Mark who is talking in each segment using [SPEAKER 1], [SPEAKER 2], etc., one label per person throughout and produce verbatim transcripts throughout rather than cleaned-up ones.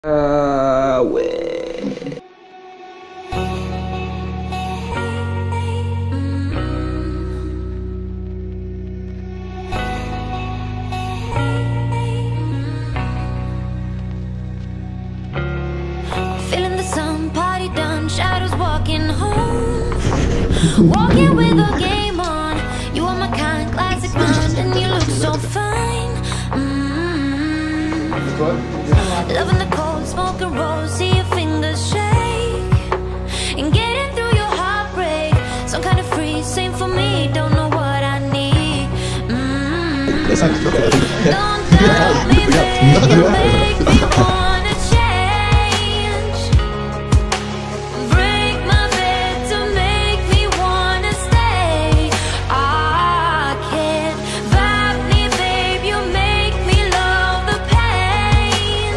[SPEAKER 1] Euh... Ouais...
[SPEAKER 2] Feeling the sun, party done, shadows walking home. Walking with a game on. You are my kind, classic mind, and you look so fine. Mm-hmm. Loving the cold, smoke and roll, see your fingers shake. And getting through your heartbreak, some kind of free, same for me, don't know what I need. Mm-hmm. Don't doubt me, babe, you make me wanna change. Break my bed to make me wanna stay. I can't vibe me, babe, you make me love the pain.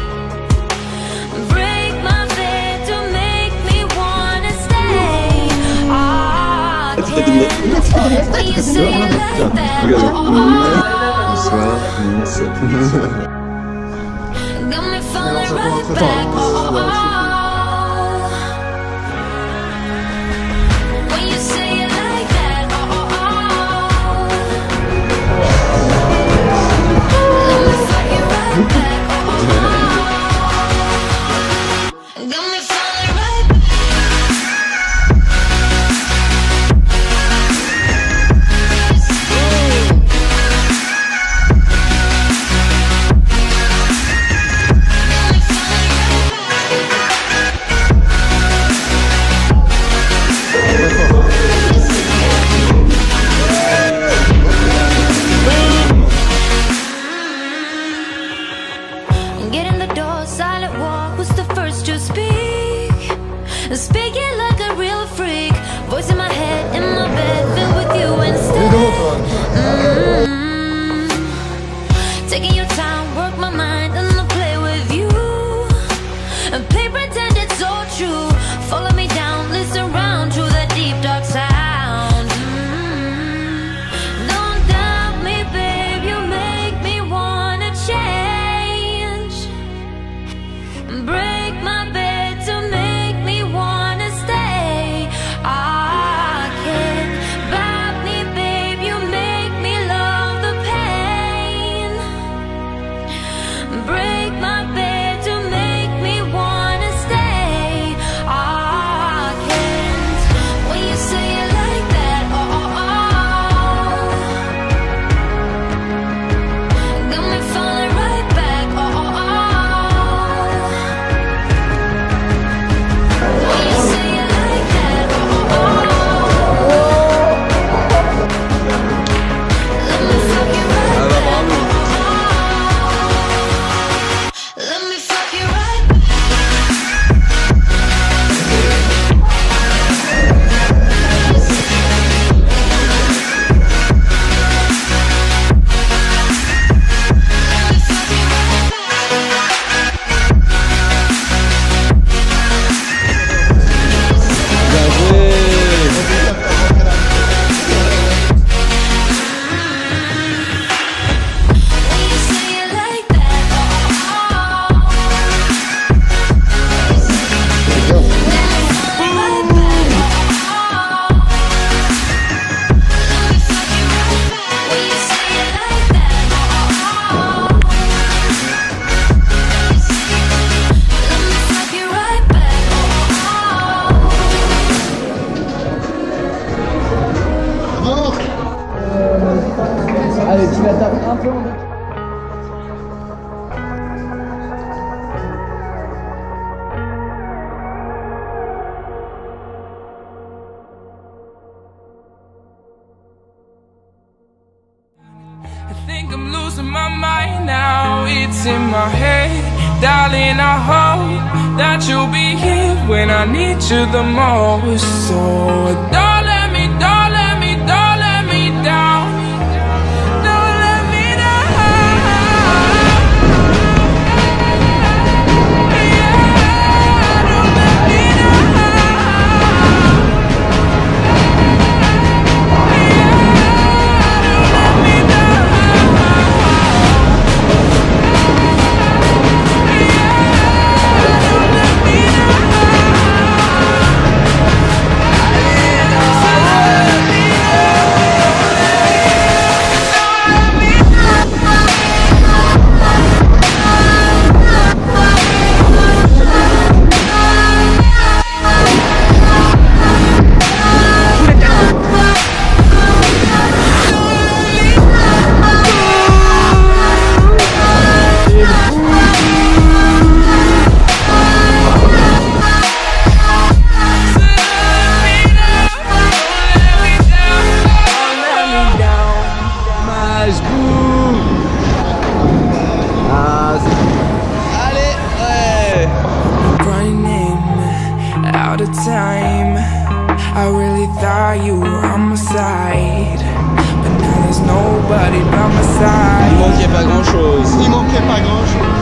[SPEAKER 2] Break my bed to make me wanna stay. I can't. When you say it like that, oh,
[SPEAKER 3] Bonsoir, Nice.
[SPEAKER 2] got me falling right back. Oh, oh, oh. When you say it like that, oh, oh, oh. Let me fuck you right back. Oh, oh, oh. Got me falling right back. Get in the door, silent walk, was the first to speak. Speaking like a real freak, voice in my head, in my bed, filled with you instead. Mm-hmm. Taking your time, work my mind, and I'll play with you. And play pretend it's so true. Follow me down, listen round to that deep dark sound. Mm-hmm. Don't doubt me, babe, you make me wanna change. Break my bed to make me wanna stay. I can't vibe me, babe, you make me love the pain. Break my bed to make me wanna stay. I can't. When you say it like that, oh, oh, oh. Got me falling right back, oh, oh, oh. When you say it like that, oh, oh, oh. Let me fuck you right back, oh, oh, oh. Let me fuck you right back. When you say it like that, oh, oh, oh. Let me fall right back, oh, oh, oh. Let me fuck you right back. When you say it like that, oh, oh, oh. Let me fuck you right back, oh, oh.
[SPEAKER 1] Allez, tu la tapes un peu en deux.
[SPEAKER 4] I think I'm losing my mind now, it's in my head. Darling, I hope that you'll be here when I need you the most. So don't let me, don't let me, don't let me down. Don't let me down. Yeah, don't let me down. Yeah, don't let me down. Yeah. the time. I really thought you were on my side, but now there's nobody by my side.
[SPEAKER 1] Il manquait pas grand chose.
[SPEAKER 5] Il manquait pas grand chose.